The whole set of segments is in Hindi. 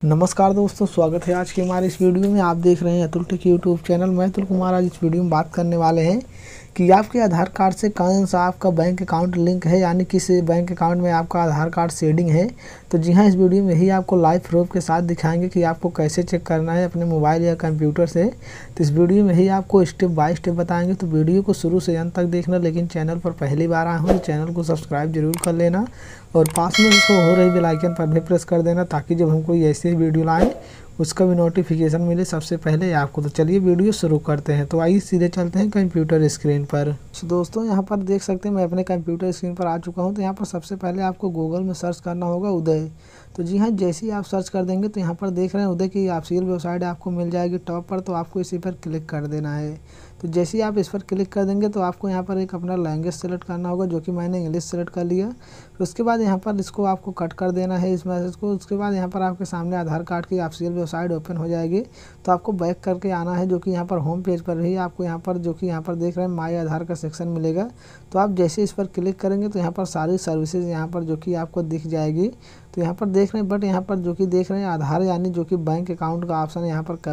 नमस्कार दोस्तों, स्वागत है आज के हमारे इस वीडियो में। आप देख रहे हैं अतुल टेक यूट्यूब चैनल। मैं अतुल कुमार। आज इस वीडियो में बात करने वाले हैं कि आपके आधार कार्ड से कौन सा आपका बैंक अकाउंट लिंक है, यानी किस बैंक अकाउंट में आपका आधार कार्ड शेडिंग है। तो जी हाँ, इस वीडियो में ही आपको लाइव प्रूफ के साथ दिखाएंगे कि आपको कैसे चेक करना है अपने मोबाइल या कंप्यूटर से। तो इस वीडियो में ही आपको स्टेप बाय स्टेप बताएंगे, तो वीडियो को शुरू से अंत तक देखना। लेकिन चैनल पर पहली बार आए हो तो चैनल को सब्सक्राइब जरूर कर लेना और पास में इसको हो रही बेल आइकन पर भी प्रेस कर देना, ताकि जब हम कोई ऐसे ही वीडियो लाएं उसका भी नोटिफिकेशन मिले सबसे पहले आपको। तो चलिए वीडियो शुरू करते हैं। तो आइए सीधे चलते हैं कंप्यूटर स्क्रीन पर। तो दोस्तों, यहाँ पर देख सकते हैं मैं अपने कंप्यूटर स्क्रीन पर आ चुका हूँ। तो यहाँ पर सबसे पहले आपको गूगल में सर्च करना होगा उदय। तो जी हाँ, जैसे ही आप सर्च कर देंगे तो यहाँ पर देख रहे हैं उदय की ऑफिशियल वेबसाइट आपको मिल जाएगी टॉप पर। तो आपको इसी पर क्लिक कर देना है। तो जैसे ही आप इस पर क्लिक कर देंगे तो आपको यहाँ पर एक अपना लैंग्वेज सेलेक्ट करना होगा, जो कि मैंने इंग्लिश सेलेक्ट कर लिया। फिर उसके बाद यहाँ पर इसको आपको कट कर देना है इस मैसेज को। उसके बाद यहाँ पर आपके सामने आधार कार्ड की ऑफिशियल वेबसाइट ओपन हो जाएगी। तो आपको बैक करके आना है, जो कि यहाँ पर होम पेज पर ही आपको यहाँ पर जो कि यहाँ पर देख रहे हैं माई आधार का सेक्शन मिलेगा। तो आप जैसे इस पर क्लिक करेंगे तो यहाँ पर सारी सर्विसेज यहाँ पर जो कि आपको दिख जाएगी। तो यहाँ पर देख रहे हैं, बट यहाँ पर जो कि देख रहे हैं आधार यानी जो कि बैंक अकाउंट का ऑप्शन यहाँ पर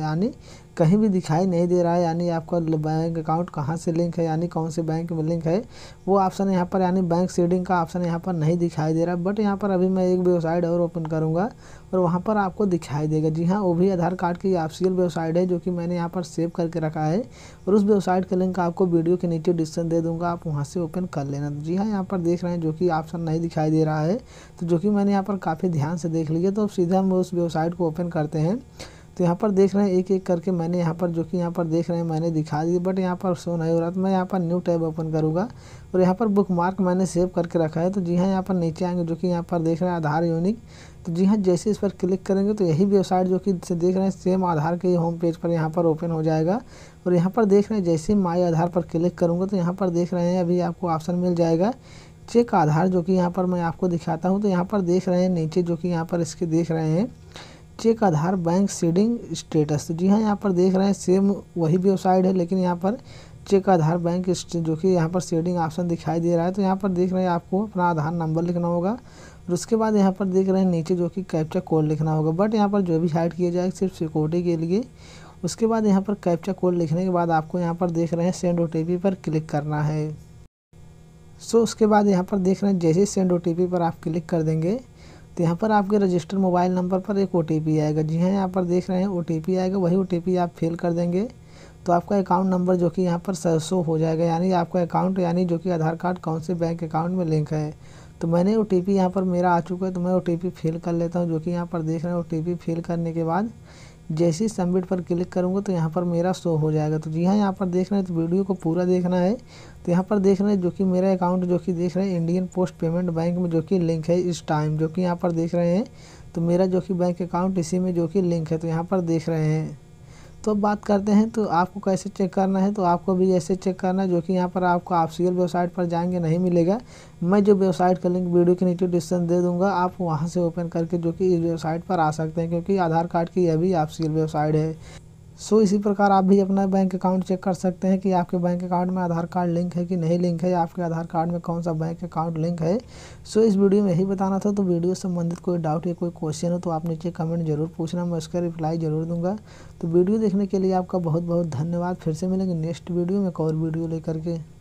कहीं भी दिखाई नहीं दे रहा है। यानी आपका बैंक अकाउंट कहाँ से लिंक है, यानी कौन से बैंक में लिंक है, वो ऑप्शन यहाँ पर यानी बैंक शेडिंग का ऑप्शन यहाँ पर नहीं दिखाई दे रहा। बट यहाँ पर अभी मैं एक वेबसाइट और ओपन करूँगा और वहाँ पर आपको दिखाई देगा। जी हाँ, वो भी आधार कार्ड की ऑफिशियल वेबसाइट है, जो कि मैंने यहाँ पर सेव करके रखा है। और उस वेबसाइट का लिंक आपको वीडियो के नीचे डिस्क्रिप्शन दे दूँगा, आप वहाँ से ओपन कर लेना। तो जी हाँ, यहाँ पर देख रहे हैं जो कि ऑप्शन नहीं दिखाई दे रहा है, तो जो कि मैंने यहाँ पर काफ़ी ध्यान से देख लिया। तो अब सीधा हम उस वेबसाइट को ओपन करते हैं। तो यहाँ पर देख रहे हैं एक एक करके मैंने यहाँ पर जो कि यहाँ पर देख रहे हैं मैंने दिखा दी, बट यहाँ पर शो नहीं हो रहा। तो मैं यहाँ पर न्यू टैब ओपन करूँगा और यहाँ पर बुक मार्क मैंने सेव करके रखा है। तो जी हाँ, यहाँ पर नीचे आएंगे जो कि यहाँ पर देख रहे हैं आधार यूनिक। तो जी हाँ, जैसे इस पर क्लिक करेंगे तो यही वेबसाइट जो कि देख रहे हैं सेम आधार के होम पेज पर यहाँ पर ओपन हो जाएगा। और यहाँ पर देख रहे हैं जैसे ही माई आधार पर क्लिक करूँगा तो यहाँ पर देख रहे हैं अभी आपको ऑप्शन मिल जाएगा चेक आधार, जो कि यहाँ पर मैं आपको दिखाता हूँ। तो यहाँ पर देख रहे हैं नीचे जो कि यहाँ पर इसके देख रहे हैं check Aadhaar bank seeding status. तो जी हाँ, यहाँ पर देख रहे हैं सेम वही वेबसाइट है, लेकिन यहाँ पर चेक आधार बैंक जो कि यहाँ पर शेडिंग ऑप्शन दिखाई दे रहा है। तो यहाँ पर देख रहे हैं आपको अपना आधार नंबर लिखना होगा और उसके बाद यहाँ पर देख रहे हैं नीचे जो कि कैप्चा कोड लिखना होगा। बट यहाँ पर जो भी हाइड किया जाए सिर्फ सिक्योरिटी के लिए। उसके बाद यहाँ पर कैप्चा कोड लिखने के बाद आपको यहाँ पर देख रहे हैं सेंड OTP पर क्लिक करना है। उसके बाद यहाँ पर देख रहे हैं जैसे सेंड OTP पर आप क्लिक कर देंगे तो यहाँ पर आपके रजिस्टर्ड मोबाइल नंबर पर एक OTP आएगा। जी हाँ, यहाँ पर देख रहे हैं OTP आएगा, वही OTP आप फिल कर देंगे तो आपका अकाउंट नंबर जो कि यहाँ पर शो हो जाएगा, यानी आपका अकाउंट यानी जो कि आधार कार्ड कौन से बैंक अकाउंट में लिंक है। तो मैंने OTP यहाँ पर मेरा आ चुका है, तो मैं OTP फिल कर लेता हूँ। जो कि यहाँ पर देख रहे हैं OTP फिल करने के बाद जैसे ही सबमिट पर क्लिक करूँगा तो यहाँ पर मेरा शो हो जाएगा। तो जी हाँ, यहाँ पर देख रहे हैं, तो वीडियो को पूरा देखना है। तो यहाँ पर देख रहे हैं जो कि मेरा अकाउंट जो कि देख रहे हैं इंडियन पोस्ट पेमेंट बैंक में जो कि लिंक है इस टाइम, जो कि यहाँ पर देख रहे हैं। तो मेरा जो कि बैंक अकाउंट इसी में जो कि लिंक है, तो यहाँ पर देख रहे हैं। तो अब बात करते हैं तो आपको कैसे चेक करना है। तो आपको भी ऐसे चेक करना है, जो कि यहाँ पर आपको ऑफिशियल वेबसाइट पर जाएंगे नहीं मिलेगा। मैं जो वेबसाइट का लिंक वीडियो के नीचे डिस्क्रिप्शन दे दूंगा, आप वहाँ से ओपन करके जो कि इस वेबसाइट पर आ सकते हैं, क्योंकि आधार कार्ड की यह भी ऑफिशियल वेबसाइट है। इसी प्रकार आप भी अपना बैंक अकाउंट चेक कर सकते हैं कि आपके बैंक अकाउंट में आधार कार्ड लिंक है कि नहीं लिंक है, आपके आधार कार्ड में कौन सा बैंक अकाउंट लिंक है। इस वीडियो में यही बताना था। तो वीडियो से संबंधित कोई डाउट या कोई क्वेश्चन हो तो आप नीचे कमेंट जरूर पूछना, मैं उसका रिप्लाई जरूर दूंगा। तो वीडियो देखने के लिए आपका बहुत बहुत धन्यवाद। फिर से मिलेंगे नेक्स्ट वीडियो में एक और वीडियो लेकर के।